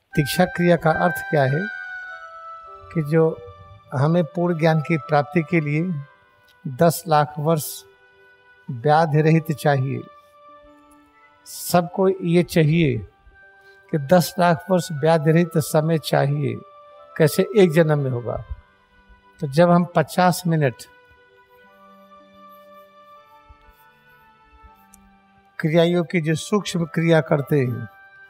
दीक्षा क्रिया का अर्थ क्या है कि जो हमें पूर्ण ज्ञान की प्राप्ति के लिए 10 लाख वर्ष व्याधि रहित चाहिए। सबको ये चाहिए कि 10 लाख वर्ष व्याधि रहित समय चाहिए। कैसे? एक जन्म में होगा। तो जब हम 50 मिनट क्रियाओं की जो सूक्ष्म क्रिया करते हैं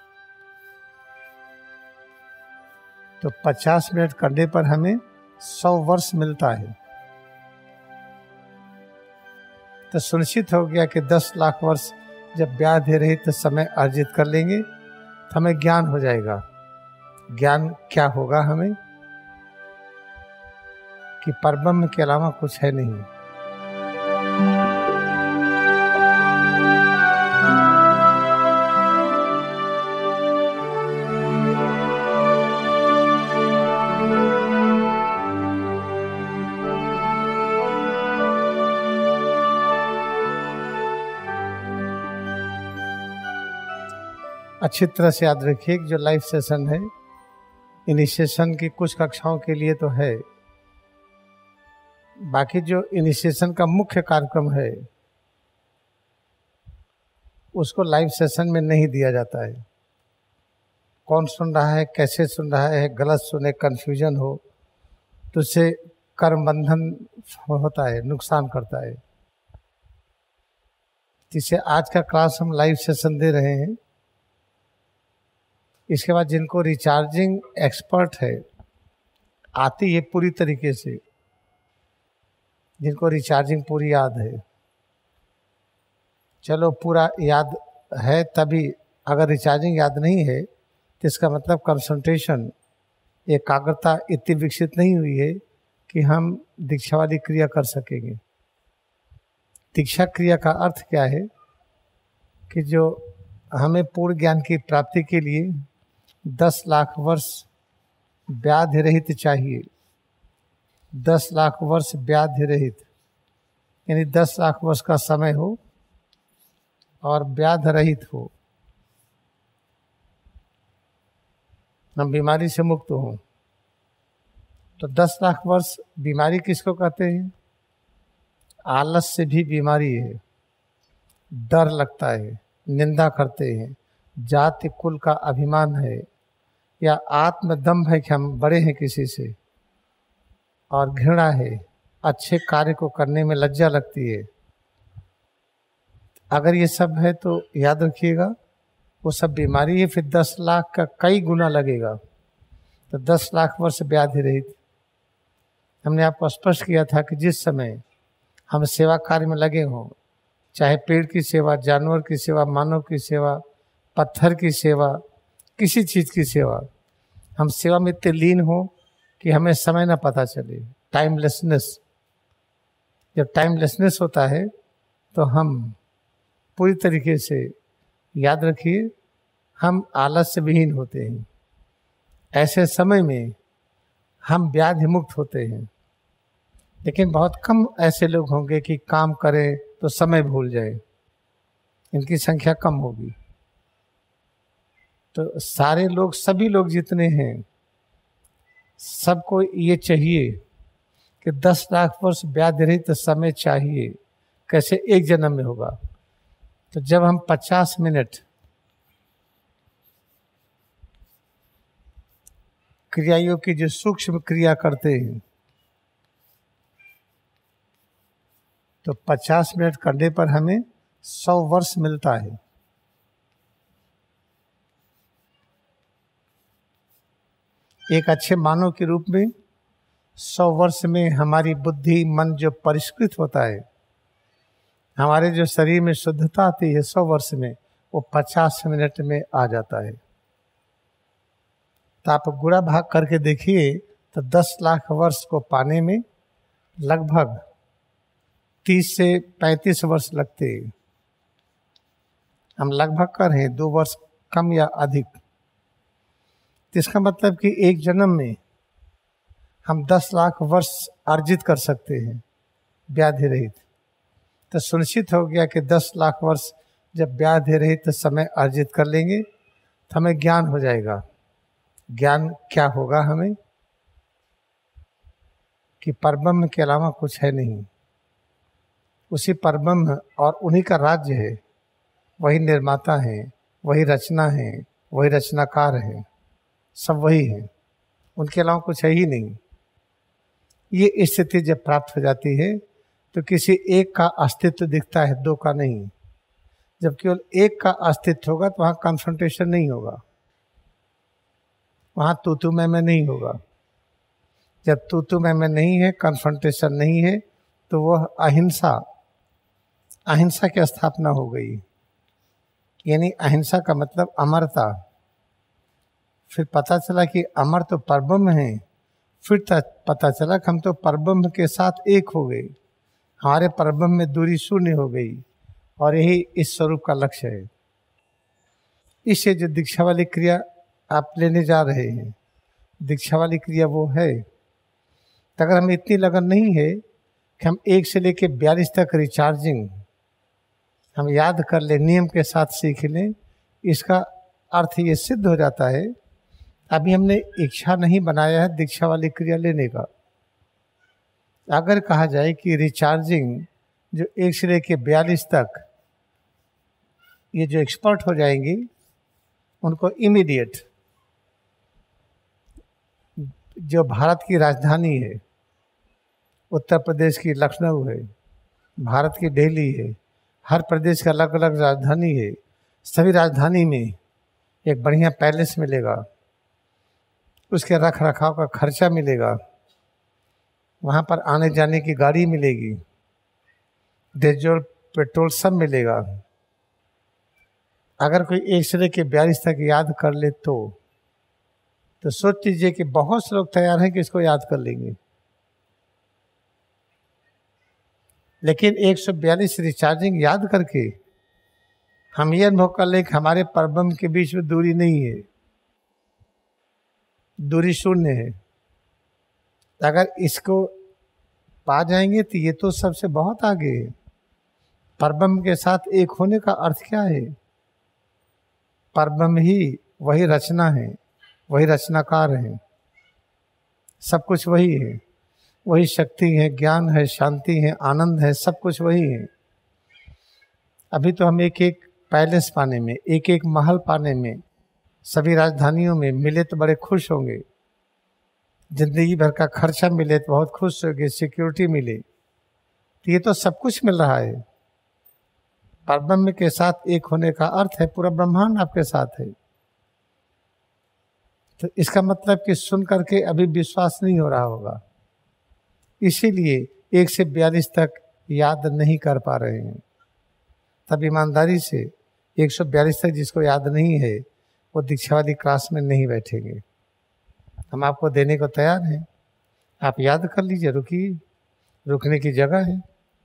तो 50 मिनट करने पर हमें 100 वर्ष मिलता है। तो सुनिश्चित हो गया कि 10 लाख वर्ष जब व्याधि रहित समय अर्जित कर लेंगे तो हमें ज्ञान हो जाएगा। ज्ञान क्या होगा हमें? कि परब्रह्म के अलावा कुछ है नहीं। अच्छी तरह से याद रखिए कि जो लाइव सेशन है इनिशिएशन की कुछ कक्षाओं के लिए तो है, बाकी जो इनिशिएशन का मुख्य कार्यक्रम है उसको लाइव सेशन में नहीं दिया जाता है। कौन सुन रहा है, कैसे सुन रहा है, गलत सुने, कन्फ्यूजन हो तो उससे कर्म बंधन होता है, नुकसान करता है। जिसे आज का क्लास हम लाइव सेशन दे रहे हैं, इसके बाद जिनको रिचार्जिंग एक्सपर्ट है आती है पूरी तरीके से, जिनको रिचार्जिंग पूरी याद है, चलो पूरा याद है तभी, अगर रिचार्जिंग याद नहीं है तो इसका मतलब कंसंट्रेशन, एकाग्रता इतनी विकसित नहीं हुई है कि हम दीक्षा वाली क्रिया कर सकेंगे। दीक्षा क्रिया का अर्थ क्या है कि जो हमें पूर्ण ज्ञान की प्राप्ति के लिए 10 लाख वर्ष व्याधि रहित चाहिए। 10 लाख वर्ष व्याधि रहित यानी 10 लाख वर्ष का समय हो और व्याध रहित हो, हम बीमारी से मुक्त हों। तो 10 लाख वर्ष बीमारी किसको कहते हैं? आलस से भी बीमारी है, डर लगता है, निंदा करते हैं, जाति कुल का अभिमान है, या आत्मदम्भ है कि हम बड़े हैं किसी से, और घृणा है, अच्छे कार्य को करने में लज्जा लगती है। अगर ये सब है तो याद रखिएगा वो सब बीमारी है, फिर 10 लाख का कई गुना लगेगा। तो 10 लाख वर्ष व्याधि रहित, हमने आपको स्पष्ट किया था कि जिस समय हम सेवा कार्य में लगे हों, चाहे पेड़ की सेवा, जानवर की सेवा, मानव की सेवा, पत्थर की सेवा, किसी चीज़ की सेवा, हम सेवा में इतने लीन हो कि हमें समय ना पता चले। टाइमलेसनेस, जब टाइमलेसनेस होता है तो हम पूरी तरीके से, याद रखिए, हम आलस्य विहीन होते हैं। ऐसे समय में हम व्याधि मुक्त होते हैं। लेकिन बहुत कम ऐसे लोग होंगे कि काम करें तो समय भूल जाए, इनकी संख्या कम होगी। तो सारे लोग, सभी लोग जितने हैं, सबको ये चाहिए कि 10 लाख वर्ष व्याधि रहित समय चाहिए। कैसे? एक जन्म में होगा। तो जब हम 50 मिनट क्रियाओं की जो सूक्ष्म क्रिया करते हैं तो 50 मिनट करने पर हमें 100 वर्ष मिलता है। एक अच्छे मानव के रूप में 100 वर्ष में हमारी बुद्धि, मन जो परिष्कृत होता है, हमारे जो शरीर में शुद्धता आती है 100 वर्ष में, वो 50 मिनट में आ जाता है। तो आप गुणा भाग करके देखिए तो 10 लाख वर्ष को पाने में लगभग 30 से 35 वर्ष लगते हैं। हम लगभग कर रहे हैं 2 वर्ष कम या अधिक। तो इसका मतलब कि एक जन्म में हम 10 लाख वर्ष अर्जित कर सकते हैं व्याधि रहित। तो सुनिश्चित हो गया कि 10 लाख वर्ष जब व्याधि रहित समय अर्जित कर लेंगे तो हमें ज्ञान हो जाएगा। ज्ञान क्या होगा हमें कि परब्रह्म के अलावा कुछ है नहीं, उसी परब्रह्म और उन्हीं का राज्य है, वही निर्माता है, वही रचना है, वही रचनाकार है, सब वही है, उनके अलावा कुछ है ही नहीं। ये स्थिति जब प्राप्त हो जाती है तो किसी एक का अस्तित्व दिखता है, दो का नहीं। जब केवल एक का अस्तित्व होगा तो वहाँ कन्फ्रंटेशन नहीं होगा, वहाँ तू मैं नहीं होगा। जब तू मैं नहीं है, कन्फ्रंटेशन नहीं है, तो वह अहिंसा की स्थापना हो गई। यानी अहिंसा का मतलब अमरता। फिर पता चला कि अमर तो परब्रह्म है, फिर पता चला कि हम तो परब्रह्म के साथ एक हो गए, हमारे परब्रह्म में दूरी शून्य हो गई, और यही इस स्वरूप का लक्ष्य है। इससे जो दीक्षा वाली क्रिया आप लेने जा रहे हैं, दीक्षा वाली क्रिया वो है। तो अगर हमें इतनी लगन नहीं है कि हम 1 से लेकर 42 तक रिचार्जिंग हम याद कर ले, नियम के साथ सीख लें, इसका अर्थ ये सिद्ध हो जाता है अभी हमने इच्छा नहीं बनाया है दीक्षा वाली क्रिया लेने का। अगर कहा जाए कि रिचार्जिंग जो 1 से लेकर 42 तक ये जो एक्सपर्ट हो जाएंगी, उनको इमीडिएट जो भारत की राजधानी है, उत्तर प्रदेश की लखनऊ है, भारत की दिल्ली है, हर प्रदेश का अलग अलग राजधानी है, सभी राजधानी में एक बढ़िया पैलेस मिलेगा, उसके रख रखाव का खर्चा मिलेगा, वहाँ पर आने जाने की गाड़ी मिलेगी, डीजल पेट्रोल सब मिलेगा। अगर कोई 1 से लेकर 42 तक याद कर ले तो सोच लीजिए कि बहुत से लोग तैयार हैं कि इसको याद कर लेंगे। लेकिन 142 रिचार्जिंग याद करके हम ये अनुभव कर लें कि हमारे परब्रह्म के बीच में दूरी नहीं है, दूरी शून्य है। अगर इसको पा जाएंगे तो ये तो सबसे बहुत आगे है। परब्रह्म के साथ एक होने का अर्थ क्या है? परब्रह्म ही वही रचना है, वही रचनाकार है, सब कुछ वही है, वही शक्ति है, ज्ञान है, शांति है, आनंद है, सब कुछ वही है। अभी तो हम एक एक पैलेस पाने में, एक एक महल पाने में, सभी राजधानियों में मिले तो बड़े खुश होंगे, जिंदगी भर का खर्चा मिले तो बहुत खुश होंगे, सिक्योरिटी मिले, तो ये तो सब कुछ मिल रहा है। परब्रह्म के साथ एक होने का अर्थ है पूरा ब्रह्मांड आपके साथ है। तो इसका मतलब कि सुन करके अभी विश्वास नहीं हो रहा होगा, इसीलिए 1 से 42 तक याद नहीं कर पा रहे हैं। तब ईमानदारी से 142 तक जिसको याद नहीं है वो दीक्षा वाली क्लास में नहीं बैठेंगे। हम आपको देने को तैयार हैं, आप याद कर लीजिए, रुकिए, रुकने की जगह है।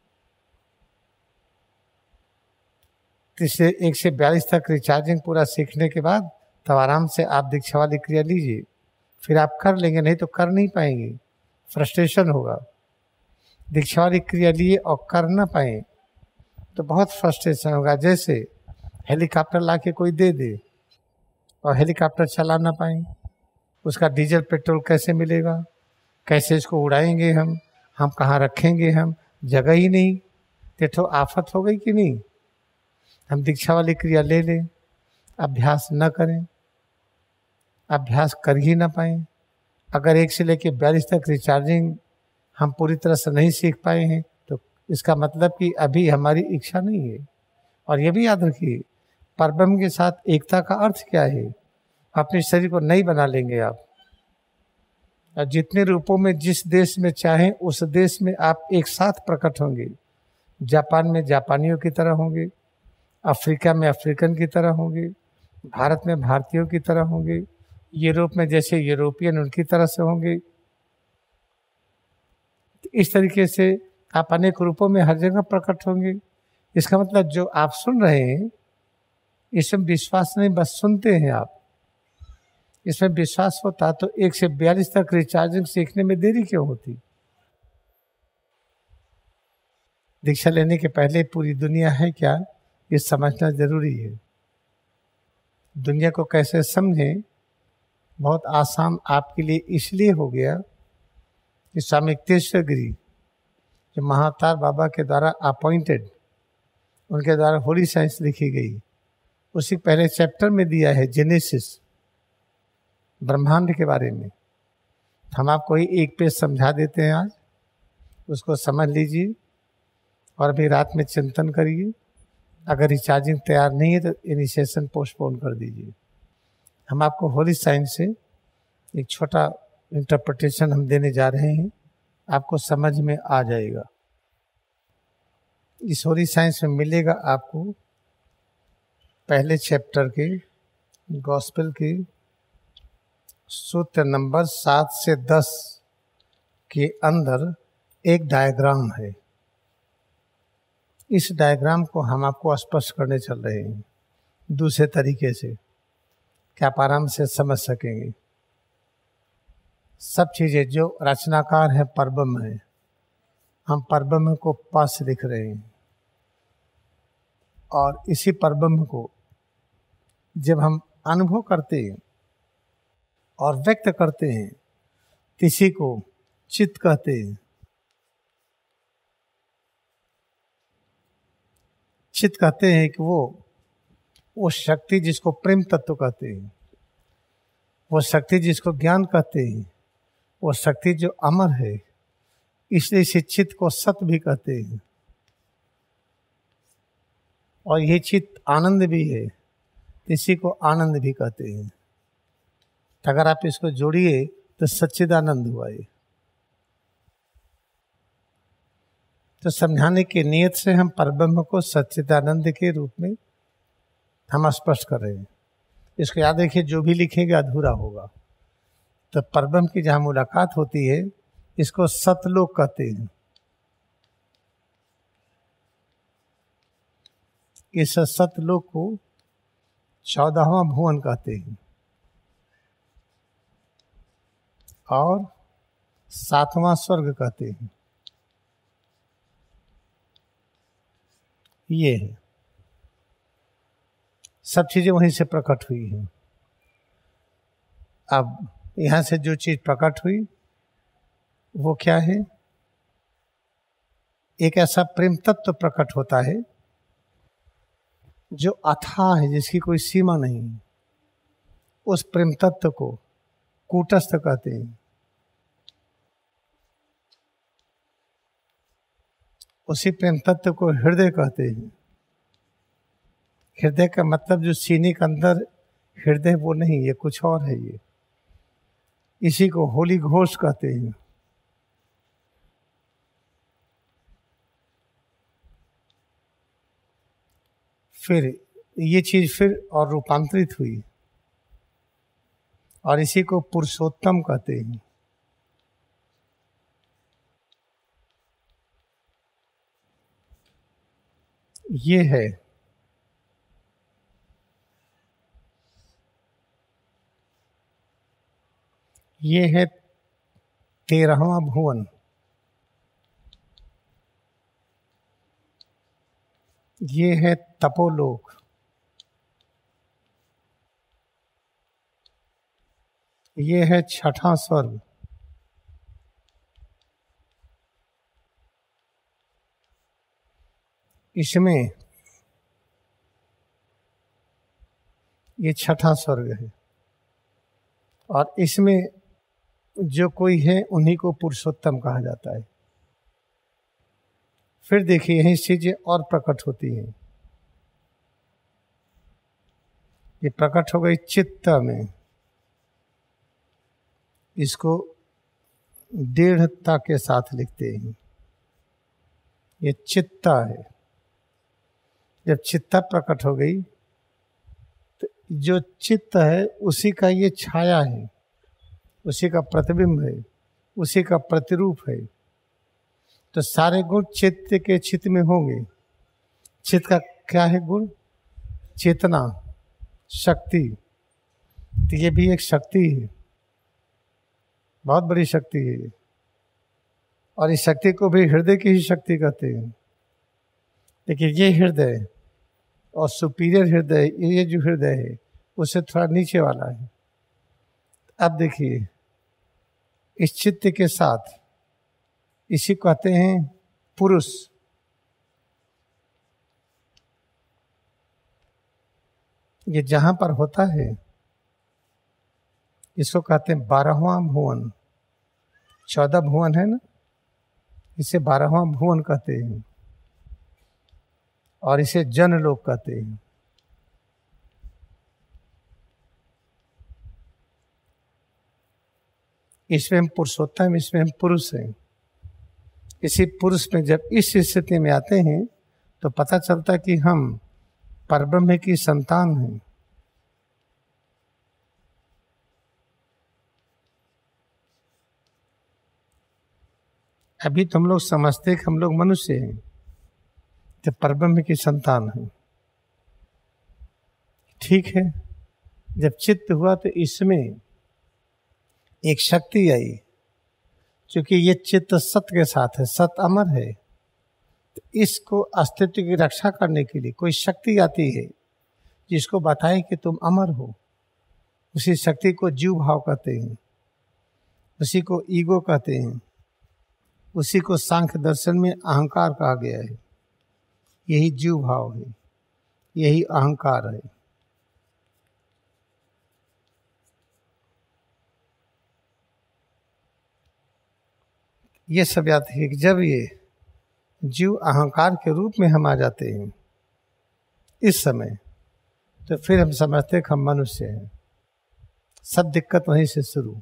इससे 1 से 42 तक रिचार्जिंग पूरा सीखने के बाद तब आराम से आप दीक्षा वाली क्रिया लीजिए, फिर आप कर लेंगे, नहीं तो कर नहीं पाएंगे, फ्रस्ट्रेशन होगा। दीक्षा वाली क्रिया लिए और कर ना पाए तो बहुत फ्रस्ट्रेशन होगा। जैसे हेलीकॉप्टर ला के कोई दे दे और हेलीकॉप्टर चला ना पाए, उसका डीजल पेट्रोल कैसे मिलेगा, कैसे इसको उड़ाएंगे हम कहाँ रखेंगे, हम जगह ही नहीं, तो आफत हो गई कि नहीं। हम दीक्षा वाली क्रिया ले लें, अभ्यास न करें, अभ्यास कर ही ना पाए। अगर 1 से लेकर 42 तक रिचार्जिंग हम पूरी तरह से नहीं सीख पाए हैं तो इसका मतलब कि अभी हमारी इच्छा नहीं है। और ये भी याद रखिए, परब्रह्म के साथ एकता का अर्थ क्या है? अपने शरीर को नहीं बना लेंगे आप, और जितने रूपों में जिस देश में चाहें उस देश में आप एक साथ प्रकट होंगे। जापान में जापानियों की तरह होंगे, अफ्रीका में अफ्रीकन की तरह होंगे, भारत में भारतीयों की तरह होंगे, यूरोप में जैसे यूरोपियन उनकी तरह से होंगे। इस तरीके से आप अनेक रूपों में हर जगह प्रकट होंगे। इसका मतलब जो आप सुन रहे हैं इसमें विश्वास नहीं, बस सुनते हैं आप। इसमें विश्वास होता तो 1 से 42 तक रिचार्जिंग सीखने में देरी क्यों होती? दीक्षा लेने के पहले पूरी दुनिया है क्या, ये समझना जरूरी है। दुनिया को कैसे समझें बहुत आसान आपके लिए इसलिए हो गया कि स्वामी तेश्वर गिरी जो महाअवतार बाबा के द्वारा अपॉइंटेड, उनके द्वारा होली साइंस लिखी गई, उसी पहले चैप्टर में दिया है जेनेसिस, ब्रह्मांड के बारे में। हम आपको ही एक पेज समझा देते हैं आज, उसको समझ लीजिए और अभी रात में चिंतन करिए। अगर रिचार्जिंग तैयार नहीं है तो इनिशिएशन पोस्टपोन कर दीजिए। हम आपको होली साइंस से एक छोटा इंटरप्रिटेशन हम देने जा रहे हैं, आपको समझ में आ जाएगा। इस होली साइंस में मिलेगा आपको पहले चैप्टर के गॉस्पेल के सूत्र नंबर 7 से 10 के अंदर एक डायग्राम है। इस डायग्राम को हम आपको स्पष्ट करने चल रहे हैं दूसरे तरीके से, कि आप आराम से समझ सकेंगे। सब चीज़ें जो रचनाकार है परब्रह्म है, हम परब्रह्म को पास लिख रहे हैं, और इसी परब्रह्म को जब हम अनुभव करते हैं और व्यक्त करते हैं, किसी को चित्त कहते हैं। चित्त कहते हैं कि वो शक्ति जिसको प्रेम तत्व कहते हैं, वो शक्ति जिसको ज्ञान कहते हैं, वो शक्ति जो अमर है, इसलिए इसे चित्त को सत्य भी कहते हैं। और ये चित्त आनंद भी है, इसी को आनंद भी कहते हैं। तो अगर आप इसको जोड़िए तो सच्चिदानंद हुआ ये। तो समझाने की नियत से हम परब्रह्म को सच्चिदानंद के रूप में हम स्पष्ट कर रहे हैं। इसको याद रखिए, जो भी लिखेंगे अधूरा होगा। तो परब्रह्म की जहाँ मुलाकात होती है, इसको सतलोक कहते हैं। इस सतलोक को 14वां भुवन कहते हैं और 7वां स्वर्ग कहते हैं। ये है, सब चीजें वहीं से प्रकट हुई हैं। अब यहां से जो चीज प्रकट हुई वो क्या है? एक ऐसा प्रेम तत्व प्रकट होता है जो अथाह है, जिसकी कोई सीमा नहीं। उस प्रेम तत्व को कूटस्थ कहते हैं। उसी प्रेम तत्व को हृदय कहते हैं। हृदय का मतलब जो सीने के अंदर हृदय वो नहीं, ये कुछ और है। ये इसी को होली घोष कहते हैं। फिर ये चीज फिर और रूपांतरित हुई और इसी को पुरुषोत्तम कहते हैं। ये है ये है 13वां भुवन। ये है तपोलोक। ये है 6वां स्वर्ग। इसमें ये 6वां स्वर्ग है और इसमें जो कोई है उन्हीं को पुरुषोत्तम कहा जाता है। फिर देखिए यही चीजें और प्रकट होती हैं। ये प्रकट हो गई चित्त में। इसको दृढ़ता के साथ लिखते हैं। ये चित्ता है। जब चित्ता प्रकट हो गई तो जो चित्त है उसी का ये छाया है, उसी का प्रतिबिंब है, उसी का प्रतिरूप है। तो सारे गुण चित्त के चित्त में होंगे। चित्त का क्या है गुण? चेतना, शक्ति। तो ये भी एक शक्ति है, बहुत बड़ी शक्ति है। और इस शक्ति को भी हृदय की ही शक्ति कहते हैं। लेकिन ये हृदय और सुपीरियर हृदय, ये जो हृदय है उससे थोड़ा नीचे वाला है। अब देखिए, इस चित्त के साथ इसी को कहते हैं पुरुष। ये जहां पर होता है इसको कहते हैं 12वां भुवन। 14 भुवन है ना, इसे 12वां भुवन कहते हैं और इसे जन लोक कहते हैं। इसमें हम पुरुषोत्तम, इसमें हम पुरुष हैं। इसी पुरुष में जब इस स्थिति में आते हैं तो पता चलता कि हम परब्रह्म की संतान हैं। अभी तो हम लोग समझते हैं कि हम लोग मनुष्य हैं, जब परब्रह्म की संतान हैं। ठीक है, जब चित्त हुआ तो इसमें एक शक्ति आई, क्योंकि ये चित्त सत्य के साथ है, सत्य अमर है। तो इसको अस्तित्व की रक्षा करने के लिए कोई शक्ति आती है जिसको बताए कि तुम अमर हो। उसी शक्ति को जीव भाव कहते हैं, उसी को ईगो कहते हैं, उसी को सांख्य दर्शन में अहंकार कहा गया है। यही जीव भाव है, यही अहंकार है। ये सब याद है कि जब ये जीव अहंकार के रूप में हम आ जाते हैं इस समय, तो फिर हम समझते हैं कि हम मनुष्य हैं। सब दिक्कत वहीं से शुरू।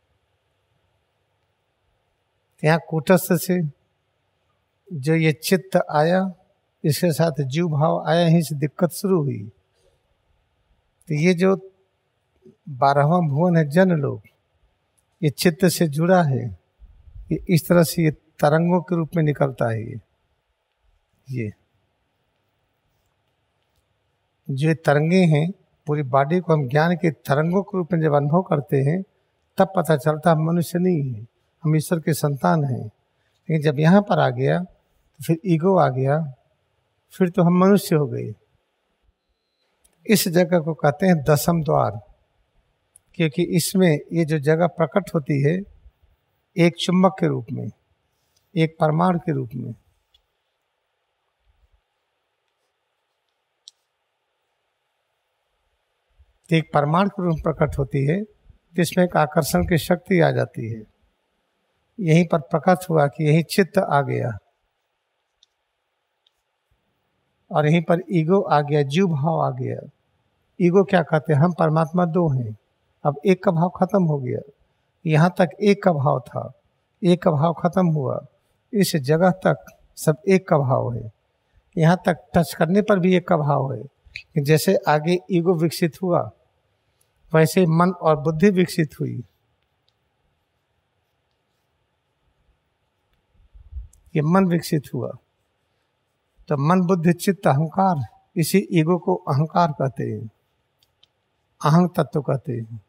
यहाँ कूटस्थ से जो ये चित्त आया, इसके साथ जीव भाव आया, यहीं से दिक्कत शुरू हुई। तो ये जो 12वां भुवन है जन लोक, ये चित्त से जुड़ा है। ये इस तरह से ये तरंगों के रूप में निकलता है। ये जो तरंगे हैं, पूरी बॉडी को हम ज्ञान के तरंगों के रूप में जब अनुभव करते हैं तब पता चलता हम मनुष्य नहीं है, हम ईश्वर के संतान हैं। लेकिन जब यहाँ पर आ गया तो फिर ईगो आ गया, फिर तो हम मनुष्य हो गए। इस जगह को कहते हैं 10वां द्वार, क्योंकि इसमें ये जो जगह प्रकट होती है एक चुंबक के रूप में, एक परमाणु के रूप में। एक परमाणु के रूप में प्रकट होती है, जिसमें एक आकर्षण की शक्ति आ जाती है। यहीं पर प्रकट हुआ कि यही चित्त आ गया और यहीं पर ईगो आ गया, जीव भाव आ गया। ईगो क्या कहते हैं, हम परमात्मा दो हैं, अब एक का भाव खत्म हो गया। यहाँ तक एक का भाव था, एक का भाव खत्म हुआ, इस जगह तक सब एक का भाव है। यहाँ तक टच करने पर भी एक का भाव है। जैसे आगे ईगो विकसित हुआ वैसे मन और बुद्धि विकसित हुई। ये मन विकसित हुआ तो मन बुद्धि चित्त अहंकार, इसी ईगो को अहंकार कहते हैं, अहंग तत्व कहते हैं।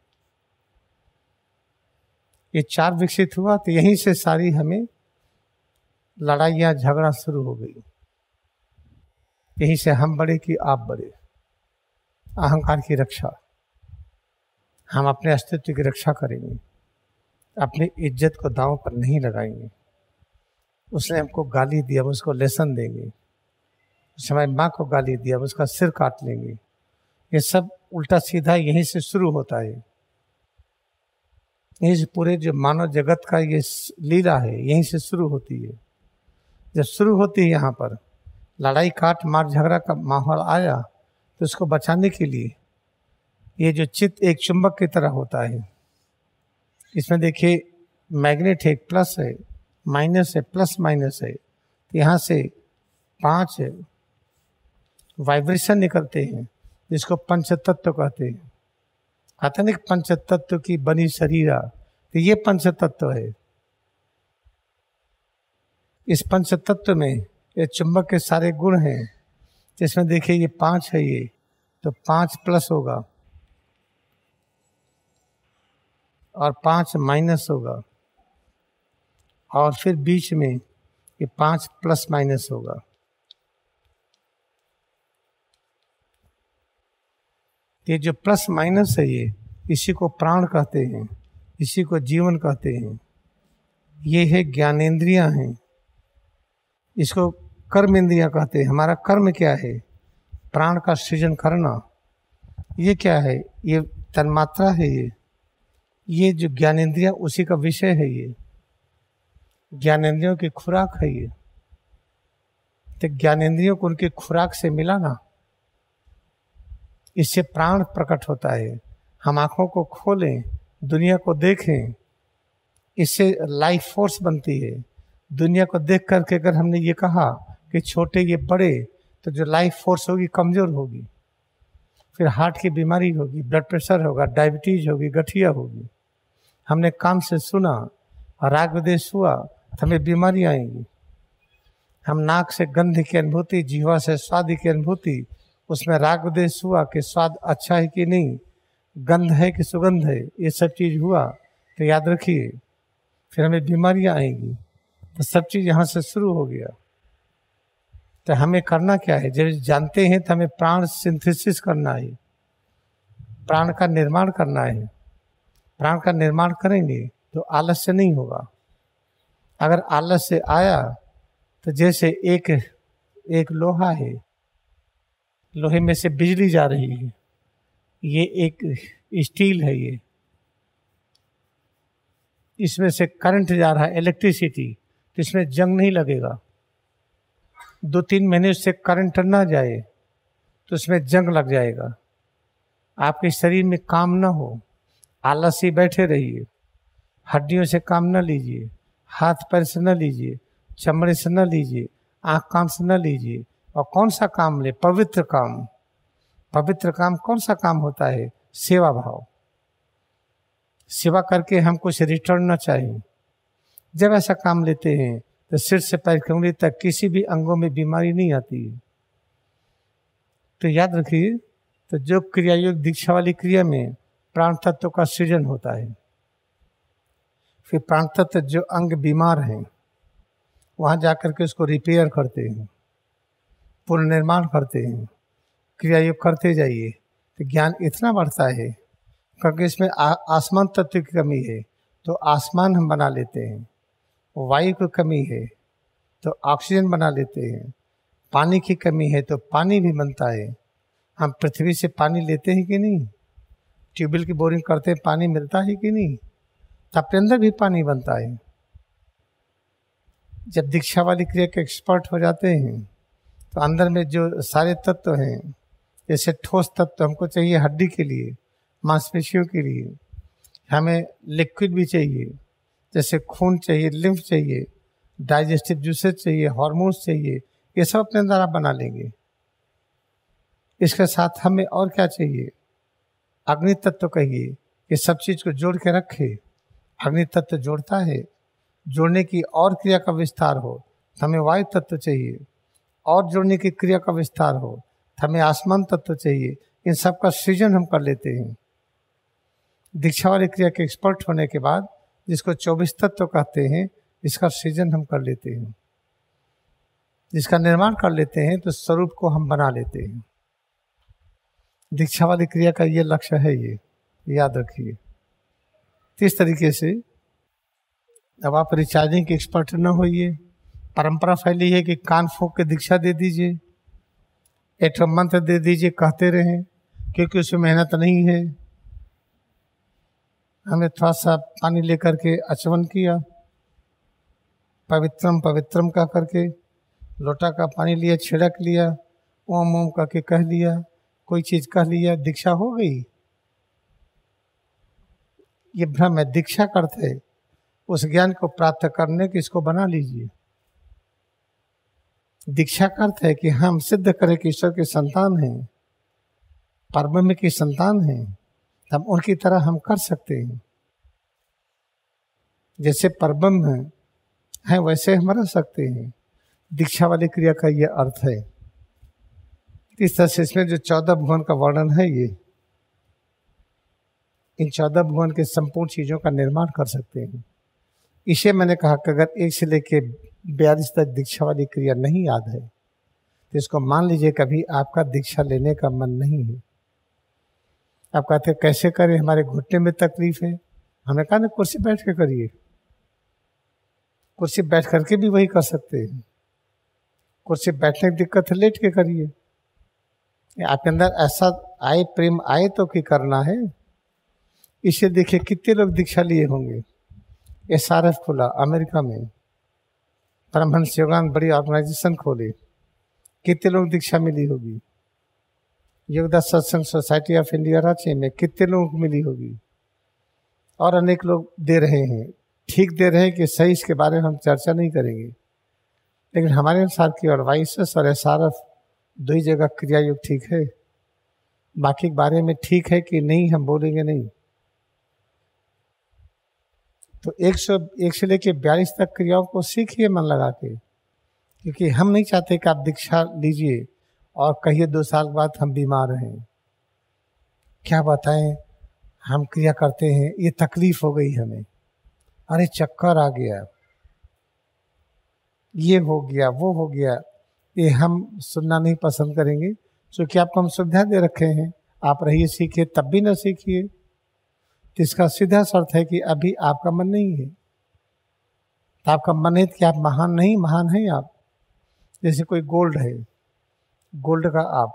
ये चार विकसित हुआ तो यहीं से सारी हमें लड़ाइयाँ झगड़ा शुरू हो गई। यहीं से हम बड़े कि आप बड़े, अहंकार की रक्षा। हम अपने अस्तित्व की रक्षा करेंगे, अपनी इज्जत को दांव पर नहीं लगाएंगे। उसने हमको गाली दिया, हम उसको लेसन देंगे। उसने हमारी माँ को गाली दिया, हम उसका सिर काट लेंगे। ये सब उल्टा सीधा यहीं से शुरू होता है। यहीं से पूरे जो मानव जगत का ये लीला है यहीं से शुरू होती है। जब शुरू होती है यहाँ पर लड़ाई काट मार झगड़ा का माहौल आया तो उसको बचाने के लिए ये जो चित्त एक चुंबक की तरह होता है। इसमें देखिए मैग्नेट है, प्लस है माइनस है, प्लस माइनस है। तो यहाँ से 5 वाइब्रेशन निकलते हैं जिसको पंच तत्व कहते हैं। कहते हैं पंच तत्व की बनी शरीरा, तो ये पंच तत्व है। इस पंच तत्व में ये चुंबक के सारे गुण हैं। जिसमें देखिए ये 5 है, ये तो 5 प्लस होगा और 5 माइनस होगा और फिर बीच में ये 5 प्लस माइनस होगा। ये जो प्लस माइनस है ये इसी को प्राण कहते हैं, इसी को जीवन कहते हैं। ये है ज्ञानेंद्रियां हैं, इसको कर्म इंद्रियां कहते हैं। हमारा कर्म क्या है? प्राण का सृजन करना। ये क्या है? ये तन्मात्रा है। ये जो ज्ञानेंद्रियां उसी का विषय है। ये ज्ञानेंद्रियों की खुराक है। ये तो ज्ञानेंद्रियों को उनकी खुराक से मिला ना, इससे प्राण प्रकट होता है। हम आंखों को खोलें, दुनिया को देखें, इससे लाइफ फोर्स बनती है। दुनिया को देख करके अगर हमने ये कहा कि छोटे ये बड़े, तो जो लाइफ फोर्स होगी कमजोर होगी, फिर हार्ट की बीमारी होगी, ब्लड प्रेशर होगा, डायबिटीज होगी, गठिया होगी। हमने कान से सुना, राग विदेश हुआ, तो हमें बीमारी आएंगी। हम नाक से गंध की अनुभूति, जीवा से स्वाद की अनुभूति, उसमें राग विदेश हुआ कि स्वाद अच्छा है कि नहीं, गंध है कि सुगंध है, ये सब चीज़ हुआ तो याद रखिए फिर हमें बीमारियां आएंगी। तो सब चीज़ यहाँ से शुरू हो गया। तो हमें करना क्या है? जब जानते हैं तो हमें प्राण सिंथेसिस करना है, प्राण का निर्माण करना है। प्राण का निर्माण करेंगे तो आलस्य नहीं होगा। अगर आलस्य आया तो जैसे एक लोहा है, लोहे में से बिजली जा रही है, ये एक स्टील है, ये इसमें से करंट जा रहा है, इलेक्ट्रिसिटी, तो इसमें जंग नहीं लगेगा। 2-3 महीने से करंट ना जाए तो उसमें जंग लग जाएगा। आपके शरीर में काम ना हो, आलसी बैठे रहिए, हड्डियों से काम न लीजिए, हाथ पैर से न लीजिए, चमड़े से न लीजिए, आँख कान से न लीजिए। और कौन सा काम ले? पवित्र काम। पवित्र काम कौन सा काम होता है? सेवा भाव। सेवा करके हम कुछ रिटर्न न चाहें। जब ऐसा काम लेते हैं तो सिर से पैर की उंगली तक किसी भी अंगों में बीमारी नहीं आती है। तो याद रखिए, तो जो क्रिया योग दीक्षा वाली क्रिया में प्राण तत्व का सृजन होता है। फिर प्राण तत्व जो अंग बीमार हैं वहाँ जाकर के उसको रिपेयर करते हैं, पुनर्निर्माण करते हैं। क्रिया योग करते जाइए तो ज्ञान इतना बढ़ता है, क्योंकि इसमें आसमान तत्व की कमी है तो आसमान हम बना लेते हैं, वायु की कमी है तो ऑक्सीजन बना लेते हैं, पानी की कमी है तो पानी भी बनता है। हम पृथ्वी से पानी लेते हैं कि नहीं? ट्यूबवेल की बोरिंग करते हैं, पानी मिलता है कि नहीं? तब के अंदर भी पानी बनता है। जब दीक्षा वाली क्रिया के एक्सपर्ट हो जाते हैं तो अंदर में जो सारे तत्व हैं, जैसे ठोस तत्व हमको चाहिए हड्डी के लिए, मांसपेशियों के लिए, हमें लिक्विड भी चाहिए, जैसे खून चाहिए, लिम्फ चाहिए, डाइजेस्टिव जूसेस चाहिए, हार्मोन्स चाहिए, ये सब अपने अंदर आप बना लेंगे। इसके साथ हमें और क्या चाहिए? अग्नि तत्व कहिए, ये सब चीज़ को जोड़ के रखे। अग्नि तत्व जोड़ता है, जोड़ने की और क्रिया का विस्तार हो तो हमें वायु तत्व चाहिए, और जोड़ने की क्रिया का विस्तार हो तो हमें आसमान तत्व चाहिए। इन सब का सृजन हम कर लेते हैं। दीक्षा वाली क्रिया के एक्सपर्ट होने के बाद, जिसको 24 तत्व कहते हैं, इसका सृजन हम कर लेते हैं, जिसका निर्माण कर लेते हैं, तो स्वरूप को हम बना लेते हैं। दीक्षा वाली क्रिया का ये लक्ष्य है, ये याद रखिए। तो इस तरीके से अब आप रिचार्जिंग के एक्सपर्ट न होइए। परंपरा फैली है कि कान फूंक के दीक्षा दे दीजिए, एक मंत्र दे दीजिए, कहते रहें, क्योंकि उसमें मेहनत नहीं है। हमने थोड़ा सा पानी लेकर के आचमन किया, पवित्रम पवित्रम कह करके लोटा का पानी लिया, छिड़क लिया, ओम ओम कह के कह लिया, कोई चीज़ कह लिया, दीक्षा हो गई। ये भ्रम है। दीक्षा करते उस ज्ञान को प्राप्त करने के इसको बना लीजिए। दीक्षा का अर्थ है कि हम सिद्ध करें कि ईश्वर के संतान हैं, परब्रह्म की संतान हैं, हम उनकी तरह हम कर सकते हैं। जैसे परब्रह्म है वैसे हम रह सकते हैं। दीक्षा वाली क्रिया का ये अर्थ है। इस तरह से इसमें जो 14 भुवन का वर्णन है, ये इन 14 भुवन के संपूर्ण चीज़ों का निर्माण कर सकते हैं। इसे मैंने कहा कि अगर 1 से लेके 42 तक दीक्षा वाली क्रिया नहीं याद है तो इसको मान लीजिए कभी आपका दीक्षा लेने का मन नहीं है। आप कहते कैसे करें, हमारे घुटने में तकलीफ है। हमने कहा ना कुर्सी बैठ के करिए, कुर्सी बैठ करके भी वही कर सकते हैं। कुर्सी बैठने की दिक्कत है, लेट के करिए। आपके अंदर ऐसा आए, प्रेम आए तो कि करना है। इसे देखिए कितने लोग दीक्षा लिए होंगे। SRF खुला अमेरिका में, परमहंस योगानंद बड़ी ऑर्गेनाइजेशन खोले, कितने लोग दीक्षा मिली होगी। योगदास सत्संग सोसाइटी ऑफ इंडिया रांची में कितने लोगों को मिली होगी। और अनेक लोग दे रहे हैं, ठीक दे रहे हैं कि सही, इसके बारे में हम चर्चा नहीं करेंगे। लेकिन हमारे अनुसार की एडवाइसेस और SRF दो ही जगह क्रिया योग ठीक है, बाकी के बारे में ठीक है कि नहीं हम बोलेंगे नहीं। तो 101 से लेके 42 तक क्रियाओं को सीखिए मन लगा के, क्योंकि हम नहीं चाहते कि आप दीक्षा लीजिए और कहिए 2 साल बाद हम बीमार हैं, क्या बताएं, हम क्रिया करते हैं, ये तकलीफ हो गई हमें, अरे चक्कर आ गया, ये हो गया, वो हो गया। ये हम सुनना नहीं पसंद करेंगे, क्योंकि आपको हम सुविधा दे रखे हैं, आप रहिए सीखिए, तब भी ना सीखिए तो इसका सीधा अर्थ है कि अभी आपका मन नहीं है। तो आपका मन है कि आप महान नहीं, महान हैं आप। जैसे कोई गोल्ड है, गोल्ड का आप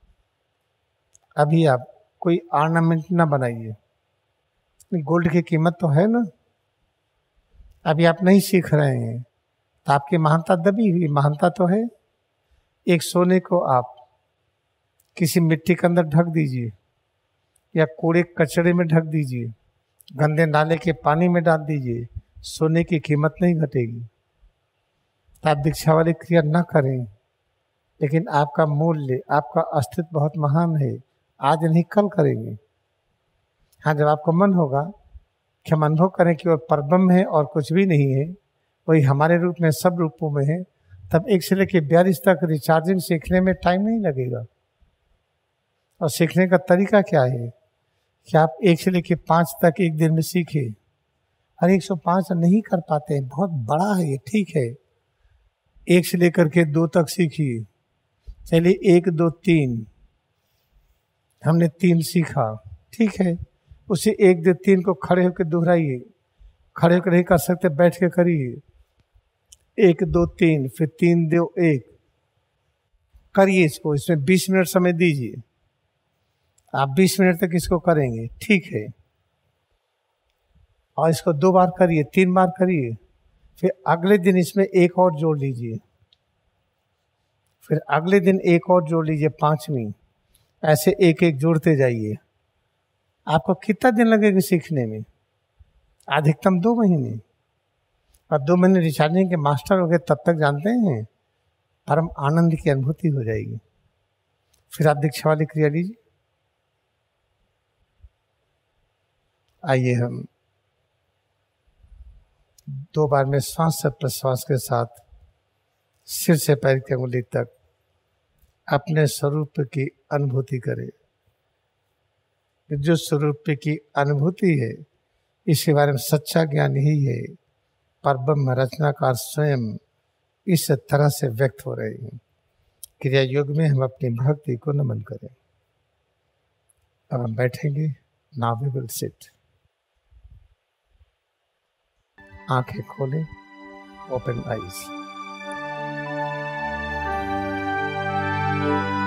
अभी आप कोई ऑर्नामेंट ना बनाइए, गोल्ड की कीमत तो है ना। अभी आप नहीं सीख रहे हैं तो आपकी महानता दबी हुई, महानता तो है। एक सोने को आप किसी मिट्टी के अंदर ढक दीजिए या कूड़े कचड़े में ढक दीजिए, गंदे नाले के पानी में डाल दीजिए, सोने की कीमत नहीं घटेगी। तो आप दीक्षा वाली क्रिया ना करें, लेकिन आपका मूल्य, आपका अस्तित्व बहुत महान है। आज नहीं कल करेंगे। हाँ, जब आपको मन होगा कि हम अनुभव करें कि वो परब्रह्म है और कुछ भी नहीं है, वही हमारे रूप में सब रूपों में है, तब 1 से लेकर 42 तक रिचार्जिंग सीखने में टाइम नहीं लगेगा। और सीखने का तरीका क्या है कि आप 1 से लेकर 5 तक एक दिन में सीखे। हर 105 नहीं कर पाते हैं, बहुत बड़ा है ये, ठीक है। 1 से लेकर के 2 तक सीखिए। चलिए 1 2 3 हमने 3 सीखा, ठीक है। उसी 1 2 3 को खड़े होकर दोहराइए, खड़े होकर नहीं कर सकते बैठ के करिए। 1 2 3 फिर 3 2 1 करिए इसको। इसमें 20 मिनट समय दीजिए। आप 20 मिनट तक इसको करेंगे, ठीक है। और इसको 2 बार करिए, 3 बार करिए, फिर अगले दिन इसमें 1 और जोड़ लीजिए, फिर अगले दिन 1 और जोड़ लीजिए, 5वीं। ऐसे 1 1 जोड़ते जाइए। आपको कितना दिन लगेगा सीखने में? अधिकतम 2 महीने। और 2 महीने रिचार्जिंग के मास्टर हो गए, तब तक जानते हैं परम आनंद की अनुभूति हो जाएगी। फिर आप दीक्षा वाली क्रिया लीजिए। आइए हम 2 बार में श्वास से प्रश्वास के साथ सिर से पैर की अंगुली तक अपने स्वरूप की अनुभूति करें। जो स्वरूप की अनुभूति है, इसके बारे में सच्चा ज्ञान यही है, परब्रह्म रचनाकार स्वयं इस तरह से व्यक्त हो रहे हैं। क्रिया योग में हम अपनी भक्ति को नमन करें। अब हम बैठेंगे। Now we will sit. आंखें खोलें, ओपन आईज।